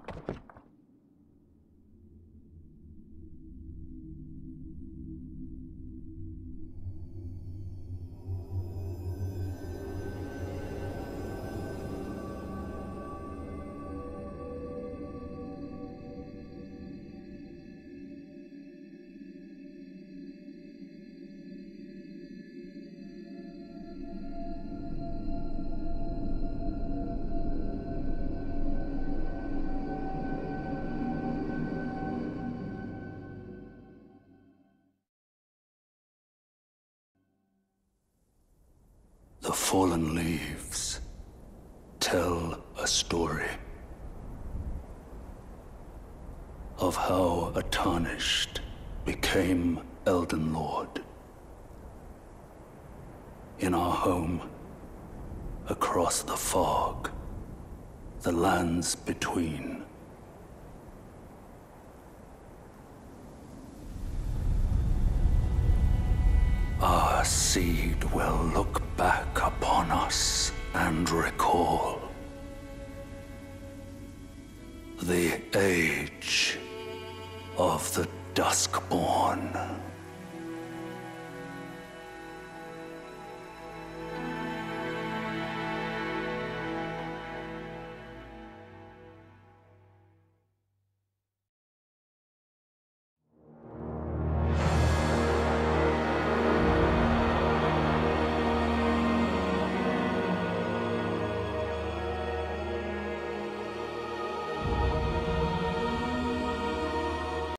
The fallen leaves tell a story of how a tarnished became Elden Lord. In our home, across the fog, the lands between. Our seed will look back upon us and recall the age of the Duskborn.